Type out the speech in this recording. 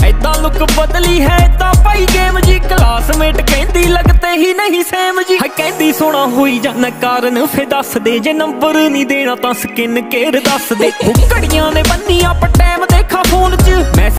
ऐदा look बदली है ऐदा भाई गेम जी। क्लासमेट कहती लगते ही नहीं सेम जी। है कहती सोना होई जाना कारण फिर दस दे, जे नंबर नहीं देना तां स्किन केयर दस दे। घड़ियां ने बन्नी आप टाइम देखा फोन च।